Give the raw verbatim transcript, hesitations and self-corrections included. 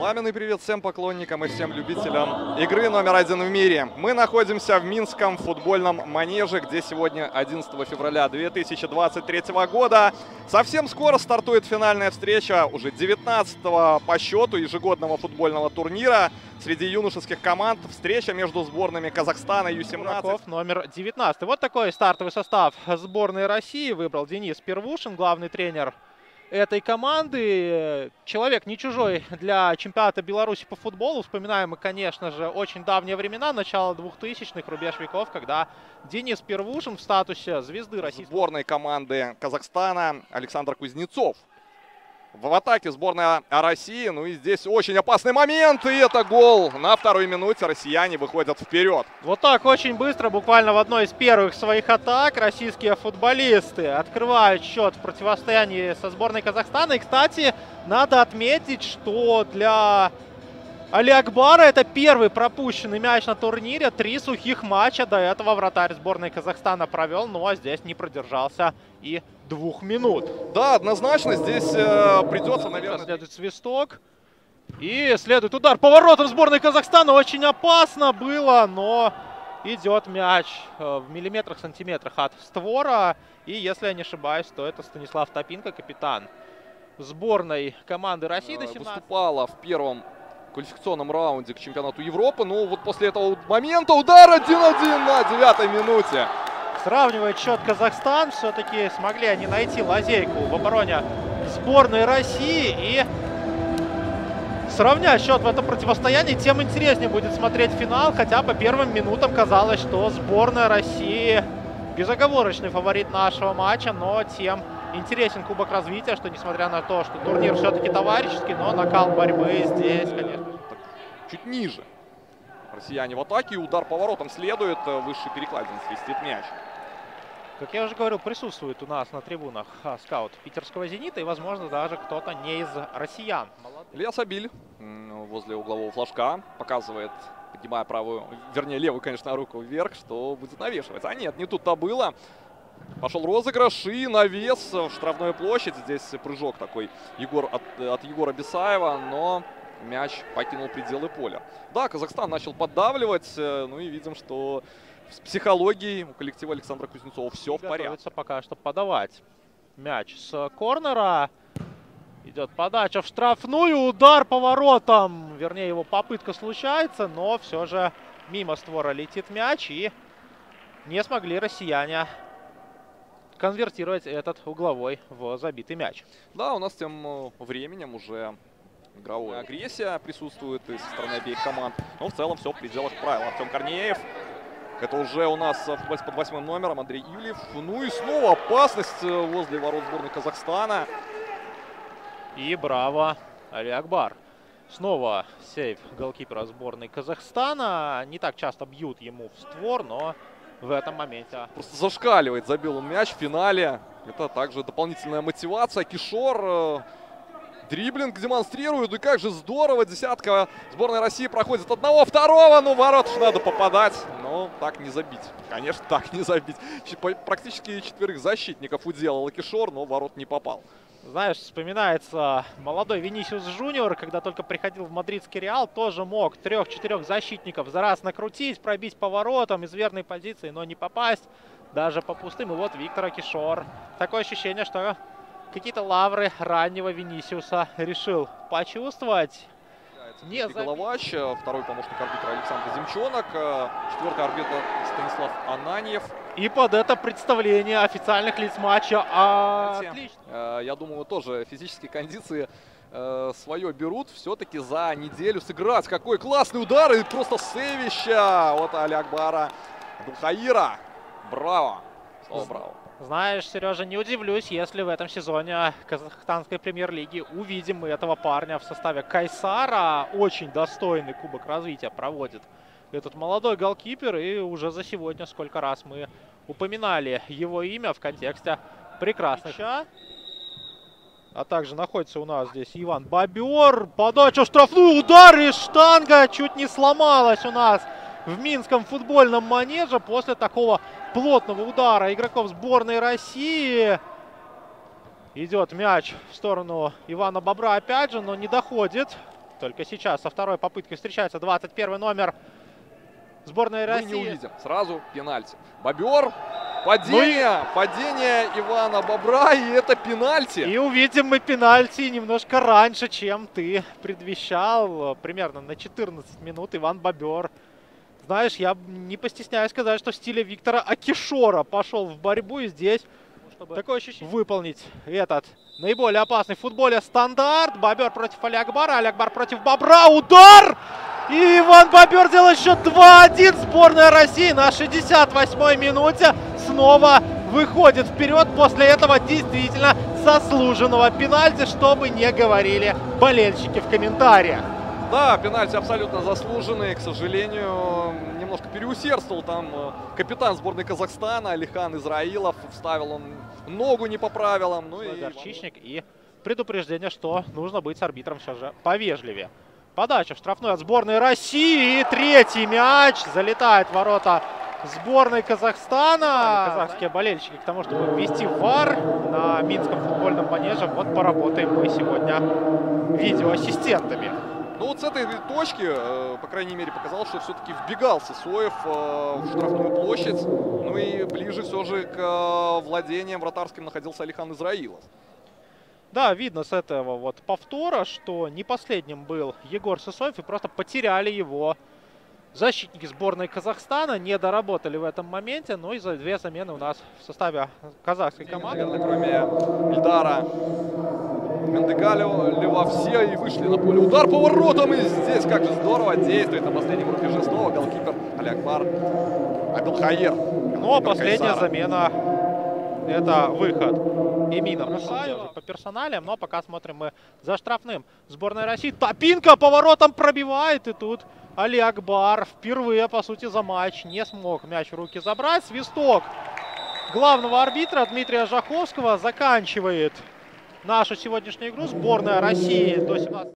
Пламенный привет всем поклонникам и всем любителям игры номер один в мире. Мы находимся в Минском футбольном манеже, где сегодня, одиннадцатого февраля две тысячи двадцать третьего года, совсем скоро стартует финальная встреча уже девятнадцатого по счету ежегодного футбольного турнира среди юношеских команд. Встреча между сборными Казахстана ю семнадцать. Номер девятнадцать. Вот такой стартовый состав сборной России выбрал Денис Первушин, главный тренер этой команды. Человек не чужой для чемпионата Беларуси по футболу. Вспоминаем мы, конечно же, очень давние времена, начало двухтысячных, рубеж веков, когда Денис Первушин в статусе звезды российской сборной команды Казахстана Александр Кузнецов. В атаке сборная России. Ну и здесь очень опасный момент. И это гол. На второй минуте россияне выходят вперед. Вот так очень быстро, буквально в одной из первых своих атак, российские футболисты открывают счет в противостоянии со сборной Казахстана. И, кстати, надо отметить, что для Али Акбара это первый пропущенный мяч на турнире. Три сухих матча до этого вратарь сборной Казахстана провел. Ну а здесь не продержался и двух минут. Да, однозначно здесь э, придется, наверное... Следует свисток. И следует удар поворотом сборной Казахстана. Очень опасно было, но идет мяч в миллиметрах, сантиметрах от створа. И если я не ошибаюсь, то это Станислав Топинко, капитан сборной команды России. До семнадцати. Выступала в первом квалификационном раунде к чемпионату Европы. Но вот после этого момента удар один-один на девятой минуте. Сравнивает счет Казахстан. Все-таки смогли они найти лазейку в обороне сборной России и сравнять счет в этом противостоянии. Тем интереснее будет смотреть финал. Хотя по первым минутам казалось, что сборная России безоговорочный фаворит нашего матча. Но тем интересен Кубок развития, что несмотря на то, что турнир все-таки товарищеский, но накал борьбы здесь, конечно. Чуть ниже. Россияне в атаке. И удар поворотом следует. Высший перекладин свистит мяч. Как я уже говорил, присутствует у нас на трибунах а, скаут питерского «Зенита» и, возможно, даже кто-то не из россиян. Илья Сабиль возле углового флажка показывает, поднимая правую, вернее, левую, конечно, руку вверх, что будет навешиваться. А нет, не тут-то было. Пошел розыгрыш и навес в штрафную площадь. Здесь прыжок такой Егор, от, от Егора Бесаева, но мяч покинул пределы поля. Да, Казахстан начал поддавливать, ну и видим, что с психологией у коллектива Александра Кузнецова все в порядке. Пока что подавать мяч с корнера. Идет подача в штрафную. Удар поворотом. Вернее, его попытка случается, но все же мимо створа летит мяч. И не смогли россияне конвертировать этот угловой в забитый мяч. Да, у нас тем временем уже игровая агрессия присутствует со стороны обеих команд. Но в целом все в пределах правил. Артем Корнеев. Это уже у нас футболист под восьмым номером Андрей Ивлев. Ну и снова опасность возле ворот сборной Казахстана. И браво, Али Акбар. Снова сейв голкипера сборной Казахстана. Не так часто бьют ему в створ, но в этом моменте... Просто зашкаливает, забил он мяч в финале. Это также дополнительная мотивация. Кишор... Дриблинг демонстрирует, и как же здорово, десятка сборной России проходит одного, второго, ну ворот ж надо попадать, но так не забить, конечно, так не забить. Практически четверых защитников уделал Кишор, но ворот не попал. Знаешь, вспоминается молодой Винисиус Джуниор, когда только приходил в мадридский Реал, тоже мог трех-четырех защитников за раз накрутить, пробить поворотом из верной позиции, но не попасть даже по пустым. И вот Виктор Кишор. Такое ощущение, что какие-то лавры раннего Винисиуса решил почувствовать. Не Головач, второй помощник арбитра Александр Земчонок, четвертый арбитр Станислав Ананьев. И под это представление официальных лиц матча отлично. Я думаю, тоже физические кондиции свое берут. Все-таки за неделю сыграть. Какой классный удар и просто сейвища от Али Акбара. Абдулхаира. Браво. Снова браво. Знаешь, Сережа, не удивлюсь, если в этом сезоне казахстанской премьер-лиги увидим мы этого парня в составе Кайсара. Очень достойный Кубок развития проводит этот молодой голкипер. И уже за сегодня сколько раз мы упоминали его имя в контексте прекрасных. А также находится у нас здесь Иван Бобер. Подача в штрафную, удар и штанга чуть не сломалась у нас в Минском футбольном манеже после такого плотного удара игроков сборной России. Идет мяч в сторону Ивана Бобра опять же, но не доходит Только сейчас со второй попыткой встречается двадцать первый номер сборной Мы России. не увидим. Сразу пенальти. Бобер. Падение. Ну и... Падение Ивана Бобра. И это пенальти. И увидим мы пенальти немножко раньше, чем ты предвещал. Примерно на четырнадцать минут Иван Бобер. Знаешь, я не постесняюсь сказать, что в стиле Виктора Акишора пошел в борьбу. И здесь, чтобы такое ощущение, выполнить этот наиболее опасный в футболе стандарт. Бобер против Али Акбара. Али Акбар против Бобра. Удар! И Иван Бобер делает счет два один. Сборная России на шестьдесят восьмой минуте снова выходит вперед после этого действительно заслуженного пенальти, чтобы не говорили болельщики в комментариях. Да, пенальти абсолютно заслуженный. К сожалению, немножко переусердствовал там капитан сборной Казахстана Алихан Израилов. Вставил он ногу не по правилам. Ну и Горчичник. И предупреждение, что нужно быть с арбитром все же повежливее. Подача в штрафной от сборной России. И третий мяч залетает в ворота сборной Казахстана. Казахские болельщики к тому, чтобы ввести ВАР на Минском футбольном манеже. Вот поработаем мы сегодня видеоассистентами. Ну вот с этой точки, по крайней мере, показалось, что все-таки вбегал Сысоев в штрафную площадь. Ну и ближе все же к владениям вратарским находился Алихан Израилов. Да, видно с этого вот повтора, что не последним был Егор Сысоев, и просто потеряли его защитники сборной Казахстана, не доработали в этом моменте. Ну и за две замены у нас в составе казахской команды. Наверное, кроме Ильдара Мендегалева, все и вышли на поле. Удар по воротам, и здесь как же здорово действует на последнем рубеже снова голкипер Али Акбар Абелхаир. Ну а последняя замена — это выход Эмина Мусаева по персоналиям. Но пока смотрим мы за штрафным сборной России. Топинка по воротам пробивает, и тут Али Акбар впервые, по сути, за матч не смог мяч в руки забрать. Свисток главного арбитра Дмитрия Жаховского заканчивает нашу сегодняшнюю игру. Сборная России до семнадцатого